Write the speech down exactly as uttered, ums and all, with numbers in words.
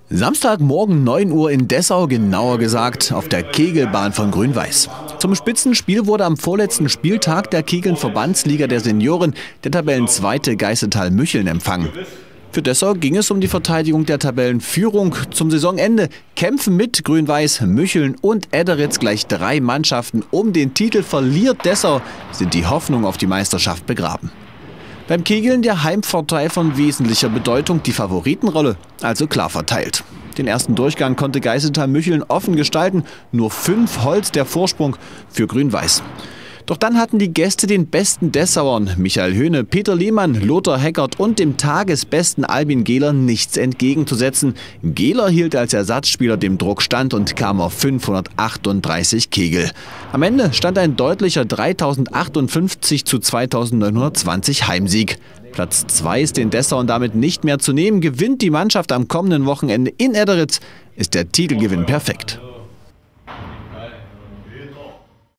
Samstagmorgen neun Uhr in Dessau, genauer gesagt auf der Kegelbahn von Grün-Weiß. Zum Spitzenspiel wurde am vorletzten Spieltag der Kegeln-Verbandsliga der Senioren der Tabellenzweite Geißenthal Mücheln empfangen. Für Dessau ging es um die Verteidigung der Tabellenführung. Zum Saisonende kämpfen mit Grün-Weiß, Mücheln und Ederitz gleich drei Mannschaften um den Titel. Verliert Dessau, sind die Hoffnungen auf die Meisterschaft begraben. Beim Kegeln der Heimvorteil von wesentlicher Bedeutung, die Favoritenrolle also klar verteilt. Den ersten Durchgang konnte Geißenthal Mücheln offen gestalten, nur fünf Holz der Vorsprung für Grün-Weiß. Doch dann hatten die Gäste den besten Dessauern, Michael Höhne, Peter Lehmann, Lothar Heckert und dem tagesbesten Albin Gehler nichts entgegenzusetzen. Gehler hielt als Ersatzspieler dem Druck stand und kam auf fünfhundertachtunddreißig Kegel. Am Ende stand ein deutlicher dreitausendachtundfünfzig zu zweitausendneunhundertzwanzig Heimsieg. Platz zwei ist den Dessauern damit nicht mehr zu nehmen. Gewinnt die Mannschaft am kommenden Wochenende in Ederitz, ist der Titelgewinn perfekt.